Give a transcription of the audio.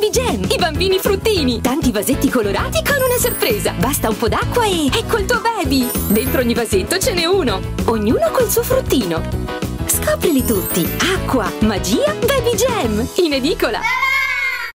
Baby Jam, i bambini fruttini. Tanti vasetti colorati con una sorpresa. Basta un po' d'acqua e ecco il tuo baby. Dentro ogni vasetto ce n'è uno, ognuno col suo fruttino. Scoprili tutti. Acqua, magia, Baby Jam. In edicola.